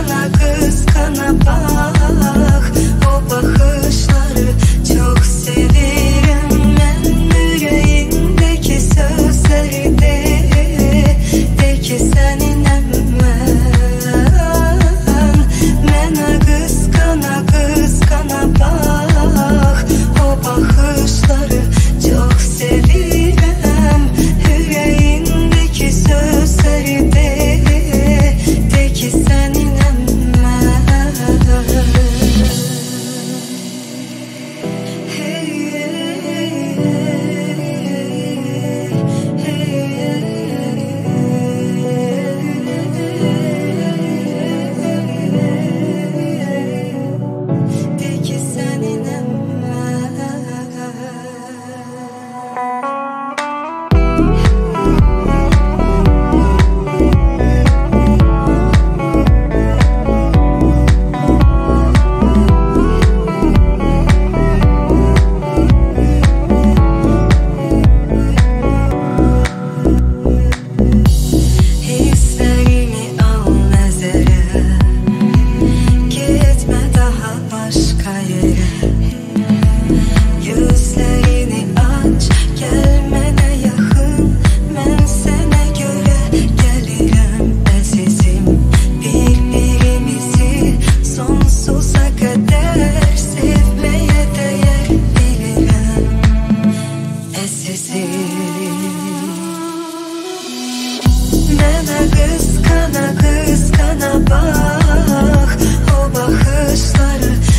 kıskana kıskana bak. O bakışları çok severim ben. Yüreğindeki sözleri de ki senin emmen. Mene kıskana kıskana bak. O bakışları çok severim. Yüreğindeki sözleri de ki senin emmen. De ki senin emmen. Hislerimi al nazara, gitme daha başka yere. Gözlerini aç, gelmene yakın. Ben sana göre gelirim azizim. Birbirimizi sonsuza kadar sevmeye değer bilirim azizim. Mene kıskana kıskana bak. O bakışları